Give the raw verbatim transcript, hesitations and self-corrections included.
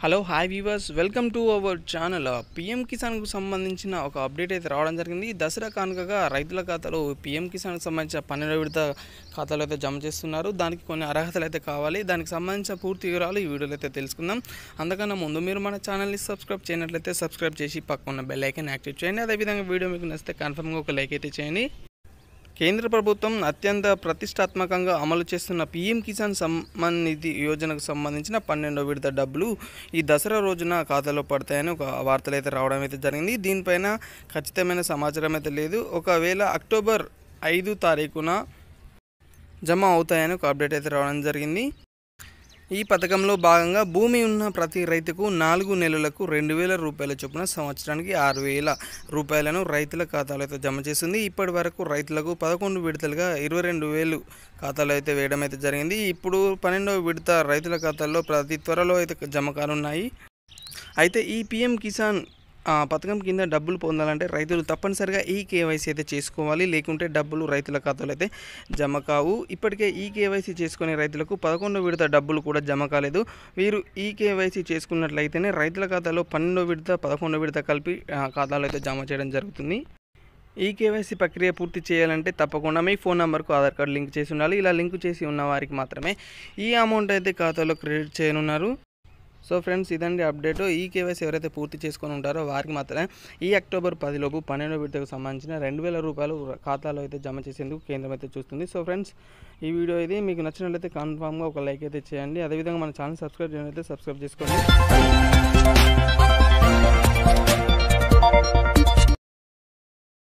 Hello hi viewers, welcome to our channel. PM కిసాన్కు సంబంధించిన ఒక అప్డేట్ అయితే రావడం జరిగింది. దసరా కానుకగా రైతుల ఖాతాలో పీఎం కిసాన్కు సంబంధించిన పన్నెండవ విడత ఖాతాలో అయితే జమ చేస్తున్నారు. దానికి కొన్ని అర్హతలు అయితే కావాలి. దానికి సంబంధించిన పూర్తి వివరాలు ఈ వీడియోలో అయితే తెలుసుకుందాం. అందుకన్నా ముందు మీరు మన ఛానల్ని సబ్స్క్రైబ్ చేయనట్లయితే సబ్స్క్రైబ్ చేసి పక్కన బెల్ ఐకాన్ యాక్టివేట్ చేయండి. అదేవిధంగా వీడియో మీకు నచ్చితే కన్ఫర్మ్గా ఒక లైక్ అయితే చేయండి. కేంద్ర ప్రభుత్వం అత్యంత ప్రతిష్టాత్మకంగా అమలు చేస్తున్న పీఎం కిసాన్ సమ్మాన్ నిధి యోజనకు సంబంధించిన పన్నెండో విడత డబ్బులు ఈ దసరా రోజున ఖాతాలో పడతాయని ఒక వార్తలు అయితే రావడం అయితే జరిగింది. దీనిపైన ఖచ్చితమైన సమాచారం అయితే లేదు. ఒకవేళ అక్టోబర్ ఐదు తారీఖున జమ అవుతాయని ఒక అప్డేట్ అయితే రావడం జరిగింది. ఈ పథకంలో భాగంగా భూమి ఉన్న ప్రతి రైతుకు నాలుగు నెలలకు రెండు వేల రూపాయల చొప్పున సంవత్సరానికి ఆరు వేల రూపాయలను రైతుల ఖాతాలో అయితే జమ చేస్తుంది. ఇప్పటి వరకు రైతులకు పదకొండు విడతలుగా ఇరవై రెండు వేలు ఖాతాలో అయితే వేయడం అయితే జరిగింది. ఇప్పుడు పన్నెండవ విడత రైతుల ఖాతాల్లో ప్రతి త్వరలో అయితే జమ కానున్నాయి. అయితే ఈ పీఎం కిసాన్ పథకం కింద డబ్బులు పొందాలంటే రైతులు తప్పనిసరిగా ఈ కేవైసీ అయితే చేసుకోవాలి. లేకుంటే డబ్బులు రైతుల ఖాతాలో అయితే జమ కావు. ఇప్పటికే ఈ కేవైసీ చేసుకునే రైతులకు పదకొండో విడత డబ్బులు కూడా జమ కాలేదు. వీరు ఈ కేవైసీ చేసుకున్నట్లయితేనే రైతుల ఖాతాలో పన్నెండో విడత పదకొండో విడత కలిపి ఖాతాలో అయితే జమ చేయడం జరుగుతుంది. ఈ కేవైసీ ప్రక్రియ పూర్తి చేయాలంటే తప్పకుండా మీ ఫోన్ నెంబర్కు ఆధార్ కార్డు లింక్ చేసి ఉండాలి. ఇలా లింక్ చేసి ఉన్న వారికి మాత్రమే ఈ అమౌంట్ అయితే ఖాతాలో క్రెడిట్ చేయనున్నారు. సో ఫ్రెండ్స్, ఇదండి అప్డేట్. ఈ కేవైసీ ఎవరైతే పూర్తి చేసుకొని ఉంటారో వారికి మాత్రమే ఈ అక్టోబర్ పదిలోపు పన్నెండో విడతకు సంబంధించిన రెండు వేల రూపాయలు ఖాతాలో అయితే జమ చేసేందుకు కేంద్రం అయితే చూస్తుంది. సో ఫ్రెండ్స్, ఈ వీడియో ఇది మీకు నచ్చినట్లయితే కన్ఫామ్గా ఒక లైక్ అయితే చేయండి. అదేవిధంగా మన ఛానల్ సబ్స్క్రైబ్ చేయనట్లయితే సబ్స్క్రైబ్ చేసుకోండి.